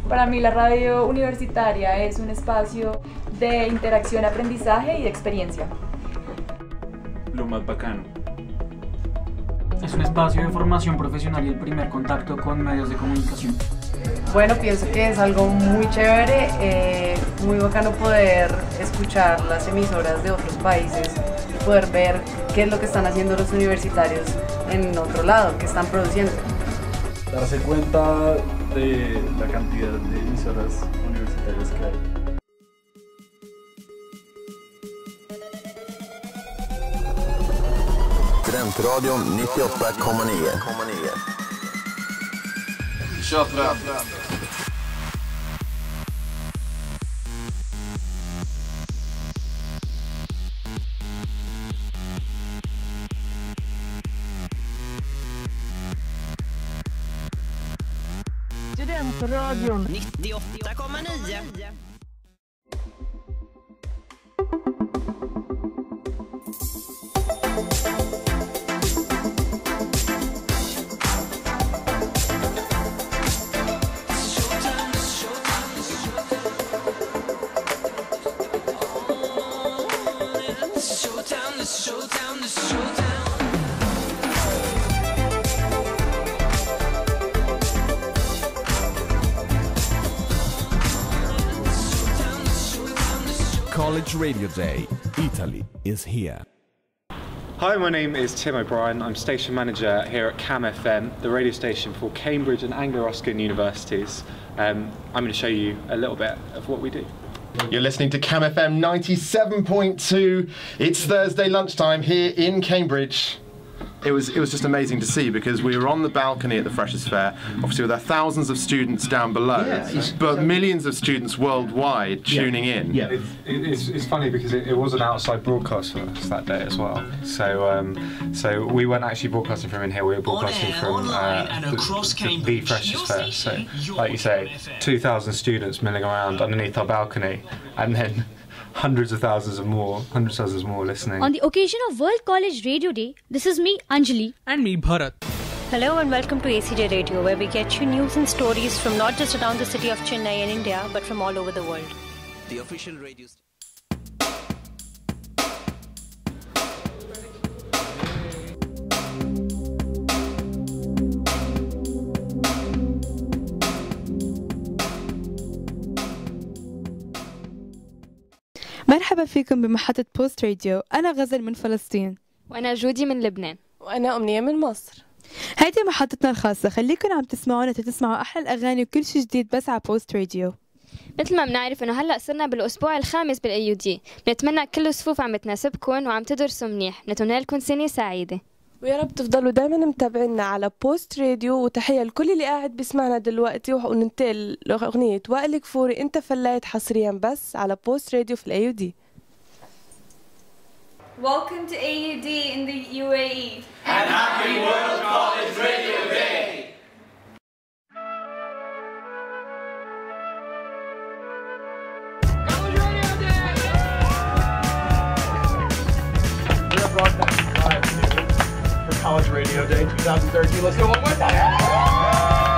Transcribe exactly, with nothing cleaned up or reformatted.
Para mí la radio universitaria es un espacio de interacción, aprendizaje y de experiencia. Lo más bacano. Es un espacio de formación profesional y el primer contacto con medios de comunicación. Bueno, pienso que es algo muy chévere, eh, muy bacano poder escuchar las emisoras de otros países y poder ver qué es lo que están haciendo los universitarios en otro lado, qué están produciendo. Darse cuenta de la cantidad de emisoras universitarias que hay. Studentradion nittioåtta komma nio. Kör fram. Studentradion nittioåtta komma nio. College Radio Day, Italy is here. Hi, my name is Tim O'Brien. I'm station manager here at Cam F M, the radio station for Cambridge and Anglo-Ruskin universities. Um, I'm going to show you a little bit of what we do. You're listening to Cam F M ninety-seven point two. It's Thursday lunchtime here in Cambridge. It was, it was just amazing to see because we were on the balcony at the Freshers' Fair, obviously with our thousands of students down below, yeah, but millions of students worldwide tuning yeah. in. Yeah, it, it's, it's funny because it, it was an outside broadcast for us that day as well. So um, so we weren't actually broadcasting from in here, we were broadcasting air, from uh, the, the, the Freshers' Fair. So, like you say, two thousand students milling around underneath our balcony, and then hundreds of thousands of more, hundreds of thousands more listening. On the occasion of World College Radio Day, this is me, Anjali. And me, Bharat. Hello and welcome to A C J Radio, where we get you news and stories from not just around the city of Chennai in India, but from all over the world. The official radio station. مرحبا فيكم بمحطة بوست راديو. أنا غزل من فلسطين. وأنا جودي من لبنان. وأنا أمنية من مصر. هيدي محطتنا الخاصة، خليكن عم تسمعونا تسمعوا أحلى الأغاني وكل شي جديد بس على بوست راديو. مثل ما بنعرف إنه هلأ صرنا بالأسبوع الخامس بالأي يو دي، بنتمنى كل الصفوف عم تناسبكم وعم تدرسوا منيح، نتمنى لكم سنة سعيدة. ويا رب تفضلوا دائما متابعينا على بوست راديو، وتحية لكل اللي قاعد بيسمعنا دلوقتي، وننتقل لأغنية وائل كفوري أنت فليت حصريا بس على بوست راديو في الأي يو دي. Welcome to A U D in the U A E. And happy World College Radio Day! College Radio Day! We are broadcasting live for College Radio Day twenty thirteen. Let's go one more time!